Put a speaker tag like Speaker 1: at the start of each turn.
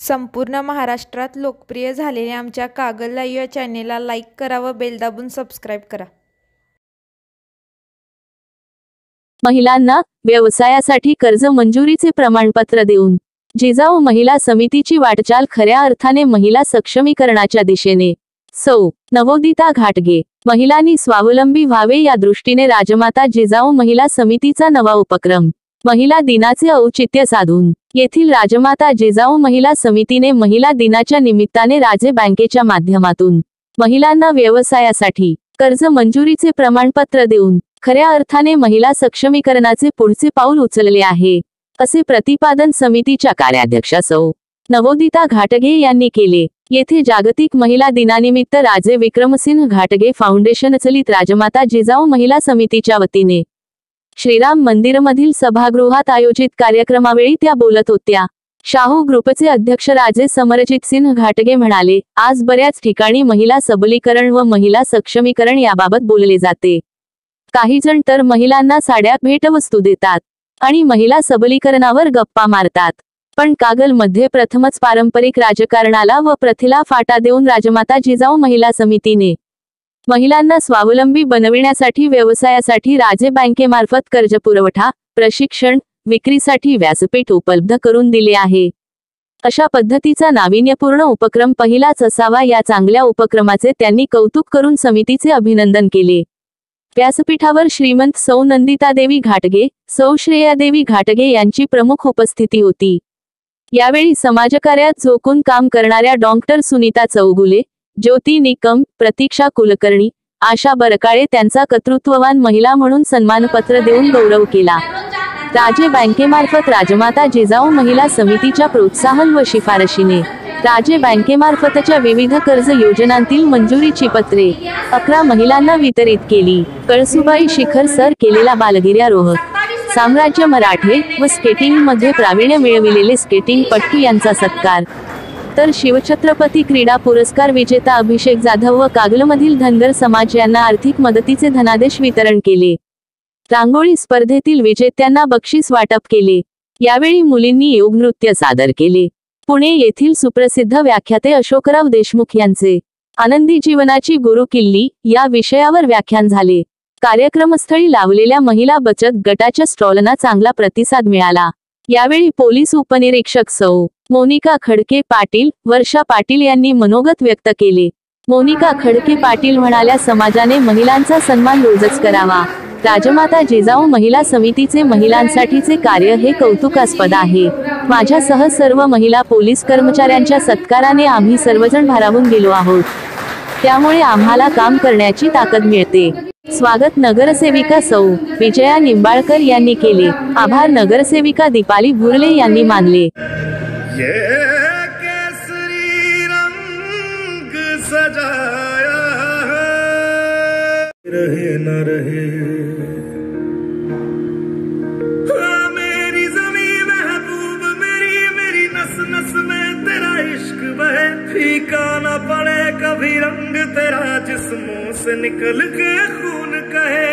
Speaker 1: संपूर्ण महाराष्ट्रात लोकप्रिय झालेल्या आमच्या कागल लाईव्ह या चॅनेलला लाईक करा व बेल दाबून सबस्क्राईब करा.
Speaker 2: महिलांना व्यवसायासाठी कर्ज मंजुरीचे प्रमाणपत्र देऊन जिजाऊ महिला समितीची वाटचाल खऱ्या अर्थाने महिला सक्षमीकरणाच्या दिशेने. सौ. नवोदिता घाटगे. महिलांनी स्वावलंबी व्हावे या दृष्टीने राजमाता जिजाऊ महिला समितीचा नवा उपक्रम. महिला दिनाचे औचित्य साधून येथील राजमाता जिजाऊ महिला समितीने महिला दिनाच्या निमित्ताने राजे बँकेच्या माध्यमातून महिलांना व्यवसायासाठी कर्ज मंजुरीचे प्रमाणपत्र देऊन खऱ्या अर्थाने महिला सक्षमीकरणाचे पुढचे पाऊल उचलले आहे, असे प्रतिपादन समितीच्या कार्याध्यक्षा सौ. नवोदिता घाटगे यांनी केले. येथे जागतिक महिला दिनानिमित्त राजे विक्रमसिंह घाटगे फाउंडेशन चलित राजमाता जिजाऊ महिला समितीच्या वतीने श्रीराम मंदिरमधील सभागृहात आयोजित कार्यक्रमावेळी त्या बोलत होत्या. शाहू ग्रुपचे अध्यक्ष राजे समरजित सिंह घाटगे म्हणाले, आज बऱ्याच ठिकाणी महिला सबलीकरण व महिला सक्षमीकरण याबाबत बोलले जाते. काही जण तर महिलांना साड्या भेटवस्तू देतात आणि महिला सबलीकरणावर गप्पा मारतात. पण कागलमध्ये प्रथमच पारंपरिक राजकारणाला व प्रथेला फाटा देऊन राजमाता जिजाऊ महिला समितीने महिलांना स्वावलंबी बनविण्यासाठी व्यवसायासाठी राजे बँकेमार्फत कर्ज पुरवठा, प्रशिक्षण, विक्रीसाठी व्यासपीठ उपलब्ध करून दिले आहे. अशा पद्धतीचा नाविन्यपूर्ण उपक्रम पहिलाच असावा. या चांगल्या उपक्रमाचे त्यांनी कौतुक करून समितीचे अभिनंदन केले. व्यासपीठावर श्रीमंत सौ नंदितादेवी घाटगे, सौ श्रेयादेवी घाटगे यांची प्रमुख उपस्थिती होती. यावेळी समाजकार्यात झोकून काम करणाऱ्या डॉक्टर सुनीता चौगुले, ज्योती निकम, प्रतीक्षा कुलकर्णी, आशा बरकाळे त्यांचा कर्तृत्ववान महिला म्हणून सन्मानपत्र देऊन गौरव केला. राजे बँकेमार्फत राजमाता जिजाऊ महिला समितीच्या प्रोत्साहन व शिफारशीने राजे बँकेमार्फतच्या विविध कर्ज योजनांतील मंजुरीची पत्रे 11 महिलांना वितरित केली. कळसुबाई शिखर सर केलेला बालगिर्यारोहक, साम्राज्य मराठे व स्केटिंगमध्ये प्रावीण्य मिळविलेले स्केटिंगपटू यांचा सत्कार, तर शिवछत्रपती क्रीडा पुरस्कार विजेता अभिषेक जाधव व कागलमधील धनगर समाज यांना आर्थिक मदतीचे धनादेश वितरण केले. रांगोळी स्पर्धेतील विजेत्यांना बक्षीस वाटप केले. यावेळी मुलींनी योगनृत्य सादर केले. पुणे येथील सुप्रसिद्ध व्याख्याते अशोकराव देशमुख यांचे आनंदी जीवनाची गुरु किल्ली या विषयावर व्याख्यान झाले. कार्यक्रमस्थळी लावलेल्या महिला बचत गटाच्या स्टॉलना चांगला प्रतिसाद मिळाला. यावेळी पोलीस उपनिरीक्षक सौ. मोनिका खडके पाटील, वर्षा पाटील यांनी मनोगत व्यक्त केले. मोनिका खडके पाटील म्हणाल्या, समाजाने महिलांचा सन्मान रोजच करावा. राजमाता जिजाऊ महिला समितीचे महिलांसाठीचे कार्य हे कौतुकास्पद आहे. माझ्यासह सर्व महिला पोलीस कर्मचाऱ्यांच्या सत्काराने आम्ही सर्वजण भारावून गेलो आहोत. त्यामुळे आम्हाला काम करण्याची ताकद मिळते. स्वागत नगरसेविका सौ. विजया निंबाळकर यांनी केले. आभार नगरसेविका दीपाली भुरले यांनी मानले.
Speaker 3: ये केसरी रंग सजाया है, रहे न रहे मेरी ज़मीं महबूब, मेरी नस नस में तेरा इश्क बहे, फीका न पड़े कभी रंग तेरा जिस्मों से निकल के खून कहे.